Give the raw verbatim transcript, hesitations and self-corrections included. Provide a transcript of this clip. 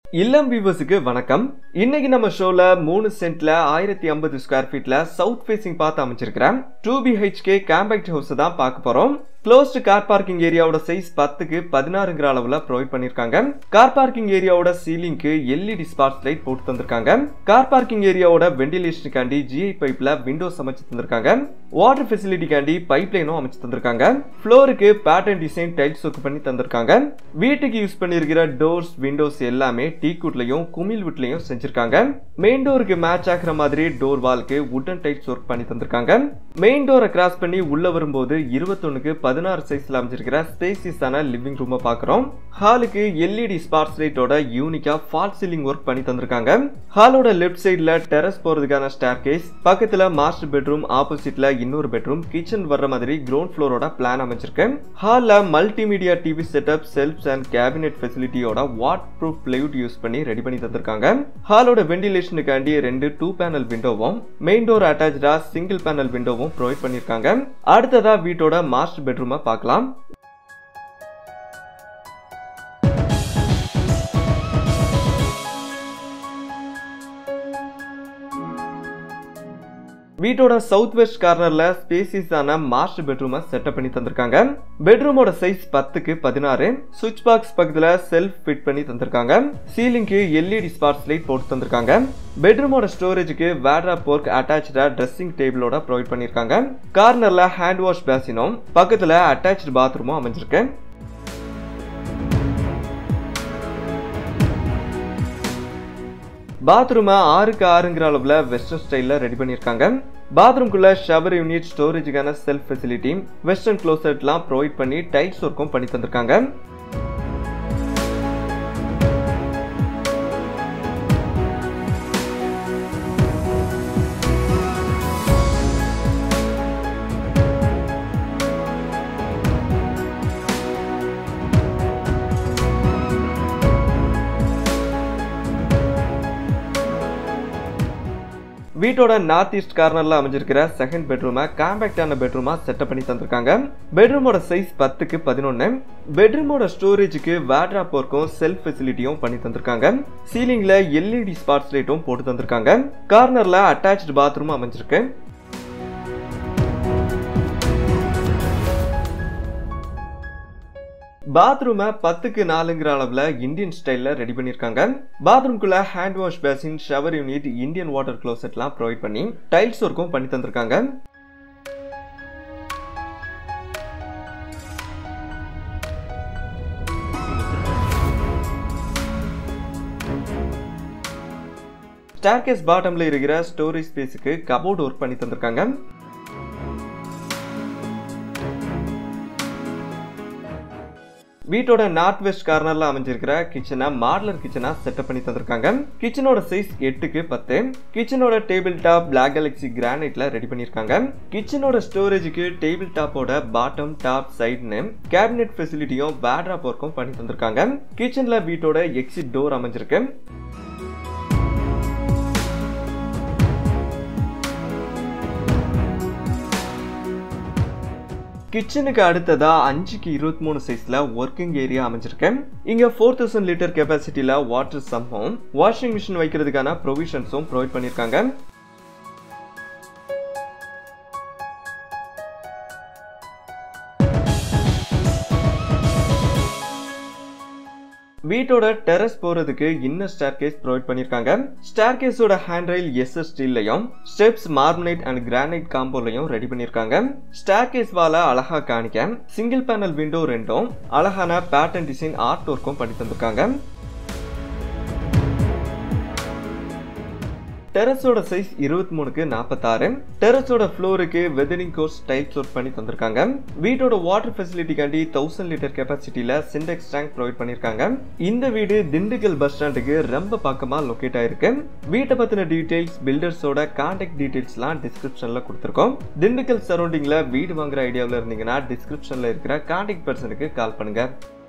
இல்லம் வியூவர்ஸ்க்கு வணக்கம். இன்னைக்கு நம்ம ஷோல மூணு சென்ட்ல ஆயிரத்தி ஐம்பது ஸ்கொயர் ஃபீட்ல சவுத் ஃபேசிங் பார்த்து அமைச்சிருக்கிறேன் two B H K compact house தான் பார்க்க போறோம். க்ளோஸ்ட் கார் பார்க்கிங் ஏரியாவோட சைஸ் பத்துக்கு பதினாறுங்கிற அளவுல ப்ரொவைட் பண்ணிருக்காங்க. கார் பார்க்கிங் ஏரியாவோட சீலிங்க்கு எல்இடி ஸ்பாட்ஸ் லைட் போட்டு தந்திருக்காங்க. கார் பார்க்கிங் ஏரியாவோட வெண்டிலேஷனுக்காண்டி ஜிஐ பைப்ல விண்டோஸ் அமைச்சு தந்திருக்காங்க. வாட்டர் ஃபெசிலிட்டிக்காண்டி பைப் லைனும் அமைச்சு தந்திருக்காங்க. ஃப்ளோருக்கு பேட்டர்ன் டிசைன் டைல்ஸ் ஒர்க் பண்ணி தந்திருக்காங்க. வீட்டுக்கு யூஸ் பண்ணிருக்கிற டோர்ஸ் விண்டோஸ் எல்லாமே டீக்குட்லயும் குமிழ் வுட்லயும் செஞ்சிருக்காங்க. மெயின் டோருக்கு மேட்ச் ஆகிற மாதிரி டோர் வால்க்கு வுடன் டைல்ஸ் ஒர்க் பண்ணி தந்திருக்காங்க. மெயின் டோரை கிராஸ் பண்ணி உள்ள வரும்போது இருபத்தொன்னுக்கு பதினாறு சைஸ்ல அமைச்சிருக்கிற ஸ்பேசியஸான லிவிங் ரூமை பாக்குறோம். ஹாலுக்கு எல்இடி ஸ்பாட்ஸ் லைட்டோட யூனிக்கா ஃபால் சீலிங் ஒர்க் பண்ணி தந்திருக்காங்க. ஹாலோட லெஃப்ட் சைடுல டெரஸ் போறதுக்கான ஸ்டேர் கேஸ், பக்கத்துல மாஸ்டர் பெட்ரூம், ஆப்போசிட்ல இன்னொரு பெட்ரூம், கிச்சன் வர்ற மாதிரி கிரவுண்ட் ஃப்ளோரோட பிளான் அமைச்சிருக்கு. ஹால்ல multimedia TV setup, shelves and cabinet ஃபெசிலிட்டியோட வாட்டர் ப்ரூஃப் பிளைவுட் யூஸ் பண்ணி ரெடி பண்ணி தந்திருக்காங்க. ஹாலோட வெண்டிலேஷனுக்காண்டி ரெண்டு டூ பேனல் விண்டோவும், மெயின் டோர் அட்டாச்சா சிங்கிள் பேனல் விண்டோவும் ப்ரொவைட் பண்ணிருக்காங்க. அடுத்ததா வீட்டோட மாஸ்டர் பெட்ரூம் பார்க்கலாம். வீட்டோட சவுத் வெஸ்ட் கார்னர்ல ஸ்பேசியஸான மாஸ்டர் பெட்ரூமை செட்டப் பண்ணி தந்திருக்காங்க. பெட்ரூமோட சைஸ் பத்துக்கு பதினாறு. சுவிட்ச் பாக்ஸ் பக்கத்துல செல்ஃப் ஃபிட் பண்ணி தந்திருக்காங்க. சீலிங்க்கு எல்இடி ஸ்பாட்ஸ் லைட் போட்டு தந்திருக்காங்க. பெட்ரூமோட ஸ்டோரேஜுக்கு வார்ட்ரோப் போர்க் அட்டாச்சா ட்ரெஸ்ஸிங் டேபிளோட ப்ரொவைட் பண்ணிருக்காங்க. கார்னர்ல ஹேண்ட் வாஷ் பேசினும் பக்கத்துல அட்டாச்ட் பாத்ரூமும் அமைஞ்சிருக்கு. பாத்ரூம் ஆறுக்கு ஆறுங்கிற அளவுல வெஸ்டர்ன் ஸ்டைல்ல ரெடி பண்ணிருக்காங்க. பாத்ரூம்குள்ள ஷவர் யூனிட், ஸ்டோரேஜுக்கான செல்ஃப் ஃபெசிலிட்டி, வெஸ்டர்ன் க்ளோசெட்லாம் ப்ரொவைட் பண்ணி டைல்ஸ் ஒர்க்கும் பண்ணி தந்திருக்காங்க. வீட்டோட நார்த் ஈஸ்ட் கார்னர்ல அமைஞ்சிருக்கிற செகண்ட் பெட்ரூமை காம்பேக்டான பெட்ரூமா செட்டப் பண்ணி தந்திருக்காங்க. பெட்ரூமோட சைஸ் பத்துக்கு பதினொன்னு. பெட்ரூமோட ஸ்டோரேஜுக்கு வார்ட்ரோப் போர்க்கும் செல்ஃப் ஃபெசிலிட்டியும் பண்ணி தந்திருக்காங்க. சீலிங்ல எல்இடி ஸ்பாட்ஸ் லைட்டும் போட்டு தந்திருக்காங்க. கார்னர்ல அட்டாச்ட் பாத்ரூம் அமைஞ்சிருக்கு. பாத்ரூமை பத்துக்கு நாலுங்கிற அளவுல இந்தியன் ஸ்டைல்ல ரெடி பண்ணிருக்காங்க. பாத்ரூம்குள்ள hand wash basin, shower unit, Indian water க்ளோசெட்லாம் ப்ரொவைட் பண்ணி டைல்ஸ் ஒர்க்கும் பண்ணி தந்திருக்காங்க. ஸ்டேர்கேஸ் பாட்டம்ல இருக்கிற ஸ்டோரேஜ் ஸ்பேஸுக்கு கபோர்ட் ஒர்க் பண்ணி தந்திருக்காங்க. வீட்டோட நார்த் வெஸ்ட் கார்னர்ல அமைஞ்சிருக்கிற கிச்சனை மாடலர் கிச்சனா செட்டப் பண்ணி தந்திருக்காங்க. கிச்சனோட சைஸ் எட்டுக்கு பத்து. கிச்சனோட டேபிள் டாப் பிளாக் கேலக்ஸி கிரானைட்ல ரெடி பண்ணிருக்காங்க. கிச்சனோட ஸ்டோரேஜுக்கு டேபிள் டாப்போட பாட்டம், டாப், சைடுன்னு கேபினெட் ஃபெசிலிட்டியும் வார்ட்ரோப் ஒர்க்கும் பண்ணி தந்திருக்காங்க. கிச்சன்ல வீட்டோட எக்ஸிட் டோர் அமைஞ்சிருக்கு. கிச்சனுக்கு அடுத்ததா அஞ்சுக்கு இருபத்தி மூணு சைஸ்ல ஒர்க்கிங் ஏரியா அமைஞ்சிருக்கு. இங்க ஃபோர் தௌசண்ட் லிட்டர் கெப்பாசிட்டில வாட்டர் சம்பும், வாஷிங் மிஷின் வைக்கிறதுக்கான ப்ரொவிஷன்ஸும் ப்ரொவைட் பண்ணிருக்காங்க. வீட்டோட டெரஸ் போறதுக்கு இன்னர் ஸ்டேர் கேஸ் ப்ரொவைட் பண்ணிருக்காங்க. ஸ்டேர் கேஸோட ஹேண்ட் ரெயில் எஸ்எஸ் ஸ்டீல்லையும், ஸ்டெப்ஸ் மார்பனைட் அண்ட் கிரானைட் காம்போலையும் ரெடி பண்ணிருக்காங்க. ஸ்டேர் கேஸ் வால அழகா காணிக்க சிங்கிள் பேனல் விண்டோ ரெண்டும் அழகான பேட்டர்ன் டிசைன் ஆர்ட் ஒர்க்கும் பண்ணி தந்திருக்காங்க. டெரஸோட சைஸ் இருபத்தி மூணுக்கு நாற்பத்தாறு. டெரஸோட ஃப்ளோருக்கு வெதரிங் கோர்ஸ் டைல்ஸ் ஒர்க் பண்ணி தந்திருக்காங்க. வீட்டோட வாட்டர் ஃபெசிலிட்டிக்காண்டி தௌசண்ட் லிட்டர் கெப்பாசிட்டில சிண்டெக்ஸ் டேங்க் ப்ரொவைட் பண்ணிருக்காங்க. இந்த வீடு திண்டுக்கல் பஸ் ஸ்டாண்டுக்கு ரொம்ப பக்கமா லொகேட் ஆயிருக்கு. வீட்டை பத்தின டீடைல்ஸ், பில்டர்ஸோட கான்டாக்ட் டீடைல்ஸ்லாம் டிஸ்கிரிப்ஷன்ல கொடுத்திருக்கோம். திண்டுக்கல் சரௌண்டிங்ல வீடு வாங்குற ஐடியாவில் இருந்தீங்கன்னா டிஸ்கிரிப்ஷன்ல இருக்கிற கான்டாக்ட் பர்சனுக்கு கால் பண்ணுங்க.